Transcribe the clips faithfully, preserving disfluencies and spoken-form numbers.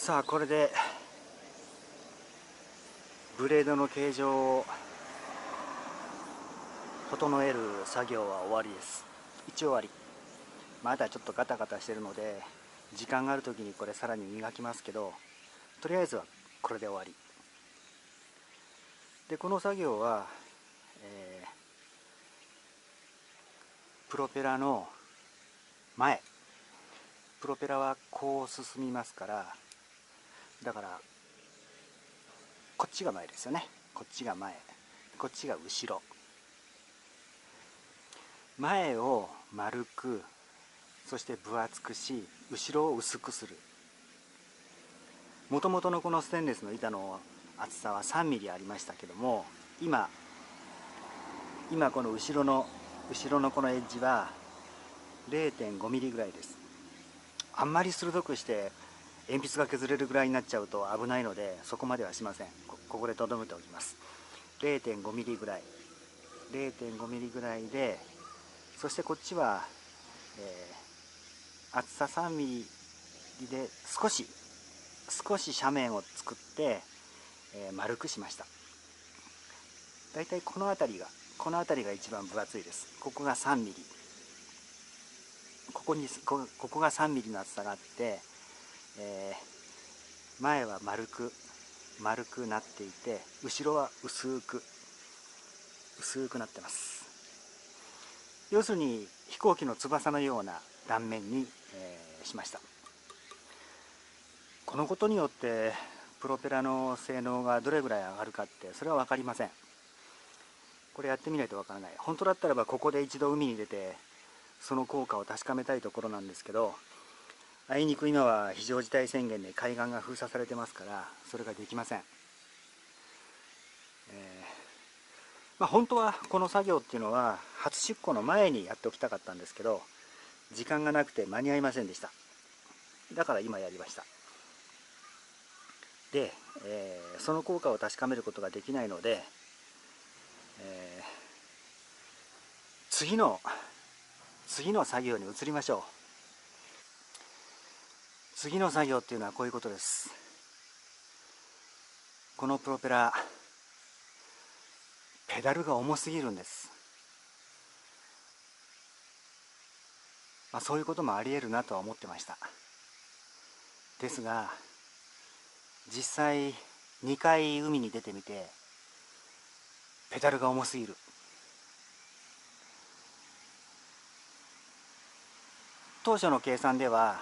さあこれでブレードの形状を整える作業は終わりです。一応終わり。まだちょっとガタガタしてるので時間がある時にこれさらに磨きますけど、とりあえずはこれで終わりで、この作業は、えー、プロペラの前、プロペラはこう進みますから、だからこっちが前ですよね。こっちが前、こっちが後ろ。前を丸く、そして分厚くし、後ろを薄くする。もともとのこのステンレスの板の厚さはさんミリありましたけども、今今この後ろの後ろのこのエッジは れいてんごミリぐらいです。あんまり鋭くして鉛筆が削れるぐらいになっちゃうと危ないので、そこまではしません。 こ, ここでとどめておきます。 れいてんごミリぐらい れいてんごミリぐらいで、そしてこっちは、えー、厚ささんミリで少し少し斜面を作って、えー、丸くしました。だいたいこの辺りがこの辺りが一番分厚いです。ここがさんミリ、ここに こ, ここがさんミリの厚さがあって、えー、前は丸く丸くなっていて、後ろは薄く薄くなってます。要するに飛行機の翼のような断面に、えー、しました。このことによってプロペラの性能がどれぐらい上がるかって、それは分かりません。これやってみないと分からない。本当だったらばここで一度海に出てその効果を確かめたいところなんですけど、あいにく今は非常事態宣言で海岸が封鎖されてますから、それができません。えーまあ、本当はこの作業っていうのは初出航の前にやっておきたかったんですけど、時間がなくて間に合いませんでした。だから今やりました。で、えー、その効果を確かめることができないので、えー、次の次の作業に移りましょう。次の作業っていうのはこういうことです。このプロペラ、ペダルが重すぎるんです。まあ、そういうこともありえるなとは思ってました。ですが実際にかい海に出てみて、ペダルが重すぎる。当初の計算では、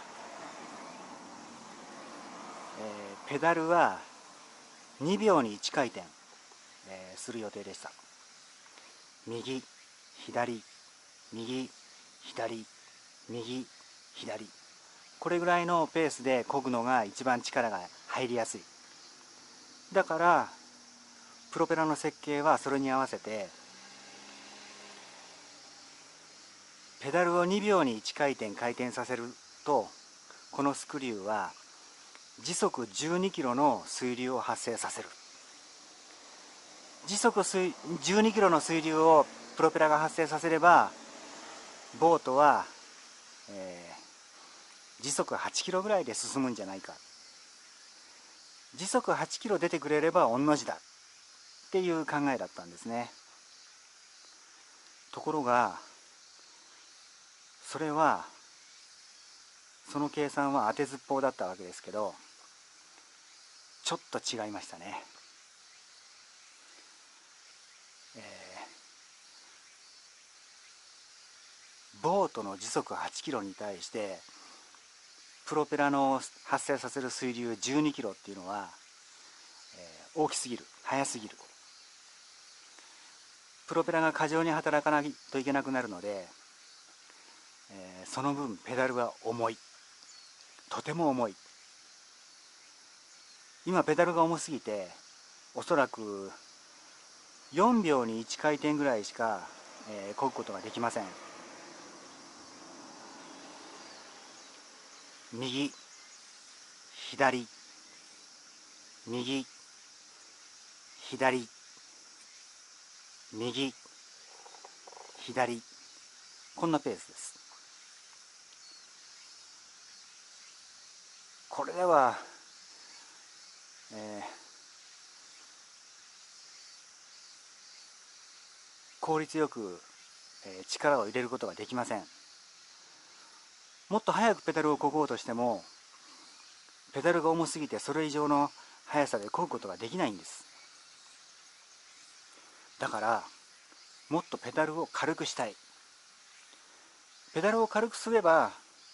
えー、ペダルはにびょうにいちかいてん、えー、する予定でした。右左右左右左、これぐらいのペースで漕ぐのが一番力が入りやすい。だからプロペラの設計はそれに合わせて、ペダルをにびょうにいちかいてん回転させると、このスクリューは時速じゅうにキロの水流を発生させる。時速じゅうにキロの水流をプロペラが発生させれば、ボートは、えー、時速はちキロぐらいで進むんじゃないか。時速はちキロ出てくれれば御の字だっていう考えだったんですね。ところがそれはその計算は当てずっぽうだったわけですけど、ちょっと違いましたね。えー、ボートの時速はちキロに対してプロペラの発生させる水流じゅうにキロっていうのは、えー、大きすぎる、速すぎる。プロペラが過剰に働かないといけなくなるので、えー、その分ペダルは重い、とても重い。今ペダルが重すぎて、おそらくよんびょうにいちかいてんぐらいしか、えー、漕ぐことができません。右左右左右左、こんなペースです。これではえー、効率よく、えー、力を入れることができません。もっと速くペダルを漕ごうとしてもペダルが重すぎてそれ以上の速さで漕ぐことができないんです。だからもっとペダルを軽くしたい。ペダルを軽くすれば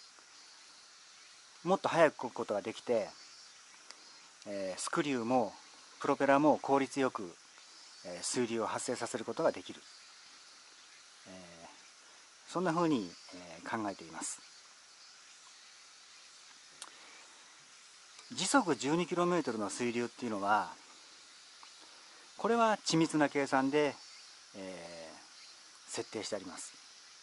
もっと速く漕ぐことができて、えー、スクリューもプロペラも効率よく、えー、水流を発生させることができる、えー、そんなふうに、えー、考えています。時速 じゅうにキロメートル の水流っていうのはこれは緻密な計算で、えー、設定してあります。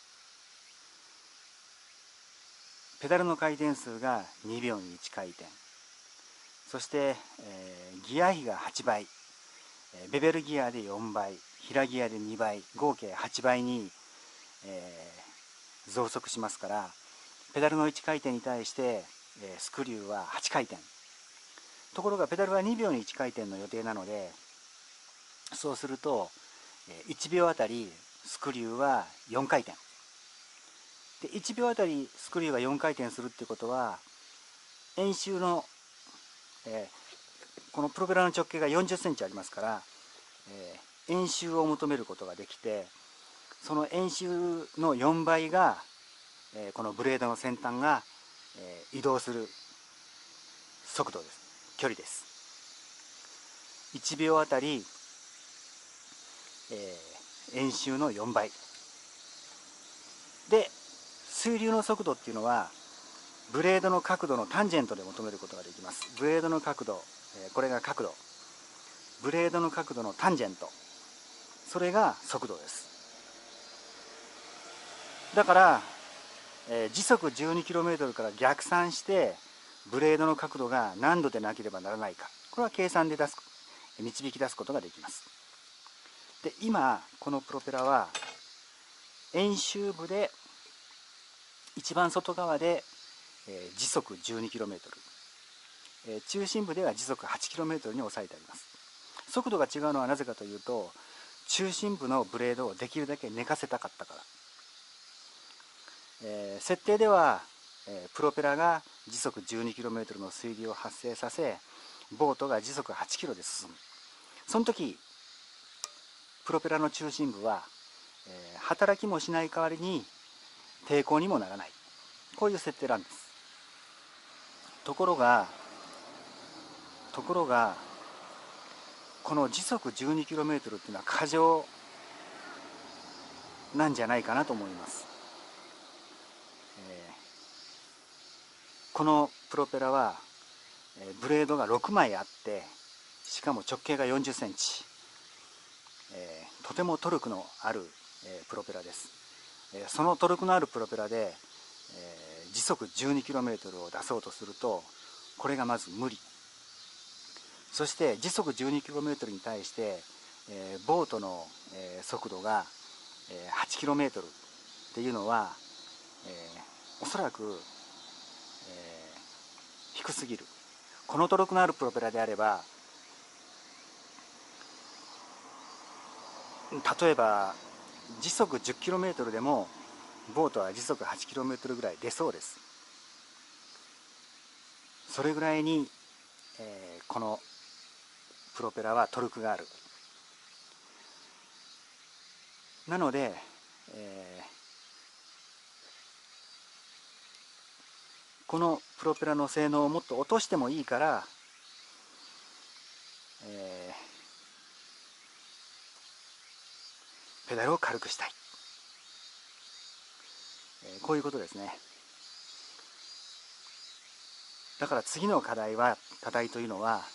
ペダルの回転数がにびょうにいち回転、そして、えー、ギア比がはちばい、ベベルギアでよんばい、平ギアでにばい、合計はちばいに、えー、増速しますから、ペダルのいち回転に対して、えー、スクリューははち回転。ところがペダルはにびょうにいち回転の予定なので、そうするといちびょうあたりスクリューはよん回転で、いちびょうあたりスクリューがよん回転するってことは、円周の、えー、このプロペラの直径がよんじゅっセンチありますから、えー、円周を求めることができて、その円周のよんばいが、えー、このブレードの先端が、えー、移動する速度です。距離です。いちびょうあたり、えー、円周のよんばいで、水流の速度っていうのはブレードの角度のタンジェントで求めることができます。ブレードの角度、えー、これが角度、ブレードの角度のタンジェント、それが速度です。だから、えー、時速 じゅうにキロメートル から逆算してブレードの角度が何度でなければならないか、これは計算で出す導き出すことができます。で、今このプロペラは円周部で一番外側で、えー、時速 じゅうにキロメートル、えー、中心部では時速 はちキロメートル に抑えてあります。速度が違うのはなぜかというと、中心部のブレードをできるだけ寝かせたかったから。えー、設定では、えー、プロペラが時速 じゅうにキロメートル の水流を発生させ、ボートが時速はちキロで進む。その時プロペラの中心部は、えー、働きもしない代わりに抵抗にもならない、こういう設定なんです。ところがところがこの時速 じゅうにキロメートル っていうのは過剰なんじゃないかなと思います。えー、このプロペラは、えー、ブレードがろくまいあって、しかも直径がよんじゅっセンチ、えー、とてもトルクのある、えー、プロペラです。えー、そのトルクのあるプロペラで、えー、時速 じゅうにキロメートル を出そうとすると、これがまず無理。そして時速 じゅうにキロメートル に対して、えー、ボートの、えー、速度が、えー、はちキロメートル っていうのは、えー、おそらく、えー、低すぎる。このトルクのあるプロペラであれば、例えば時速 じゅっキロメートル でもボートは時速 はちキロメートル ぐらい出そうです。それぐらいに、えー、このプロペラはトルクがある。なので、えー、このプロペラの性能をもっと落としてもいいから、えー、ペダルを軽くしたい、えー、こういうことですね。だから次の課題は課題というのは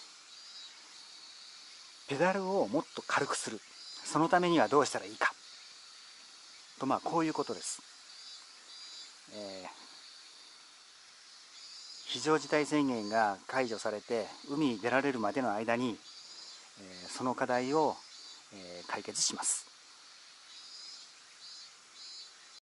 ペダルをもっと軽くする、そのためにはどうしたらいいかと、まあこういうことです。えー、非常事態宣言が解除されて海に出られるまでの間に、えー、その課題を、えー、解決します。